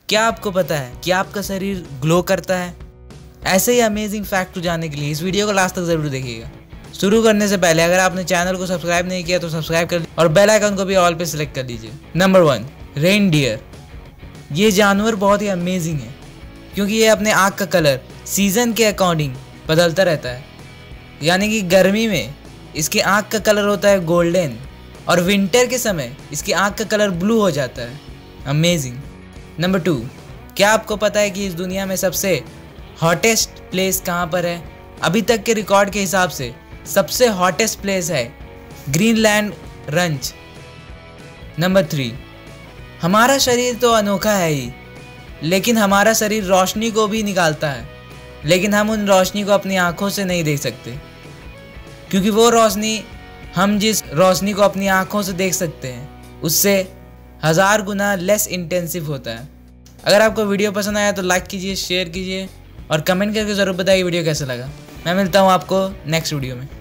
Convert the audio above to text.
क्या आपको पता है कि आपका शरीर ग्लो करता है? ऐसे ही अमेजिंग फैक्ट को जानने के लिए इस वीडियो को लास्ट तक जरूर देखिएगा। शुरू करने से पहले अगर आपने चैनल को सब्सक्राइब नहीं किया तो सब्सक्राइब कर लीजिए और बेल आइकन को भी ऑल पे सिलेक्ट कर लीजिए। Number 1, reindeer. ये जानवर बहुत ही अमेजिंग है क्योंकि ये अपने आँख का कलर सीजन के अकॉर्डिंग बदलता रहता है। यानी कि गर्मी में इसकी आँख का कलर होता है गोल्डन और विंटर के समय इसकी आँख का कलर ब्लू हो जाता है। अमेजिंग। नंबर 2, क्या आपको पता है कि इस दुनिया में सबसे हॉटेस्ट प्लेस कहाँ पर है? अभी तक के रिकॉर्ड के हिसाब से सबसे हॉटेस्ट प्लेस है ग्रीनलैंड रंच। नंबर 3, हमारा शरीर तो अनोखा है ही, लेकिन हमारा शरीर रोशनी को भी निकालता है, लेकिन हम उन रोशनी को अपनी आँखों से नहीं देख सकते क्योंकि वो रोशनी हम जिस रोशनी को अपनी आँखों से देख सकते हैं उससे 1000 गुना लेस इंटेंसिव होता है। अगर आपको वीडियो पसंद आया तो लाइक कीजिए, शेयर कीजिए और कमेंट करके ज़रूर बताइए वीडियो कैसा लगा। मैं मिलता हूँ आपको नेक्स्ट वीडियो में।